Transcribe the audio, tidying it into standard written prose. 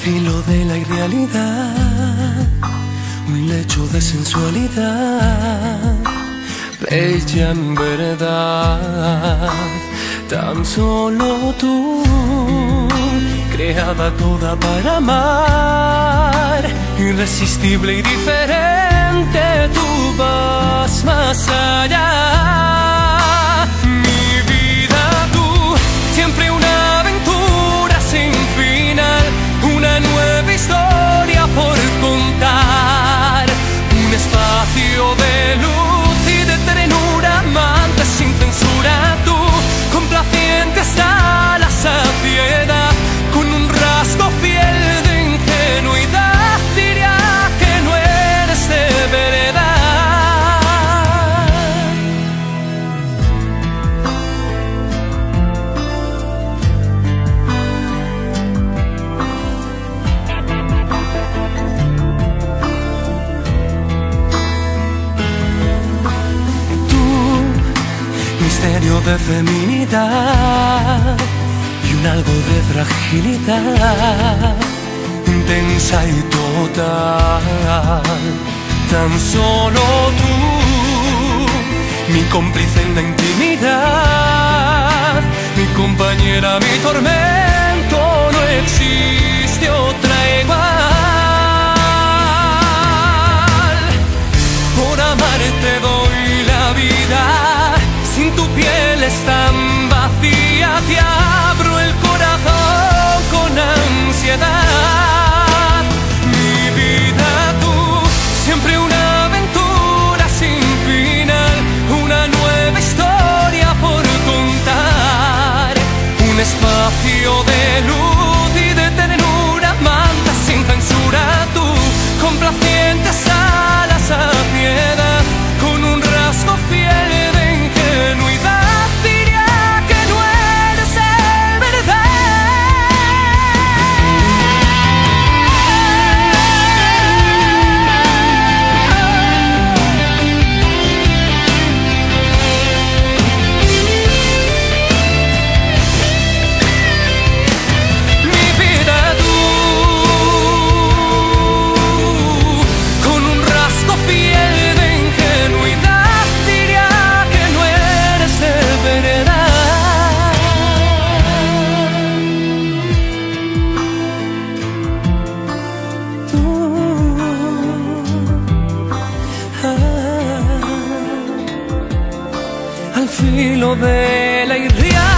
filo de la irrealidad, un lecho de sensualidad, bella en verdad, tan solo tú, creada toda para amar, irresistible y diferente, tú vas más allá. Mi vida, tú, siempre una aventura sin final, una nueva historia por contar, un espacio de luz y de ternura, amante sin censura, tú, complaciente hasta la saciedad, con un rasgo fiel de ingenuidad, diría que no eres de verdad. Misterio de feminidad y un algo de fragilidad, intensa y total, tan solo tú, mi cómplice en la intimidad, mi compañera, mi tormento, no existe otra igual. Por amarte doy la vida, sin tu piel es tan vacía, te abro el corazón con ansiedad. Mi vida, tú, siempre una aventura sin final, una nueva historia por contar, un espacio de luz y de ternura, manda sin censura, tú, complaciente hasta la saciedad, con un rasgo fiel de ingenuidad, diría que no eres de Mi vida, tú, con un rasgo fiel de ingenuidad, diría que no eres de verdad. Tú, al filo de la irrealidad.